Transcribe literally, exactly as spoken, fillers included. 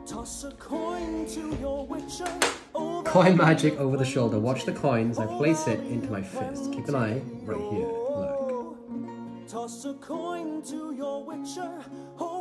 Toss a coin to your witcher. Coin magic over the shoulder. Watch the coins. I place it into my fist. Keep an eye right here. Look. Toss a coin to your witcher.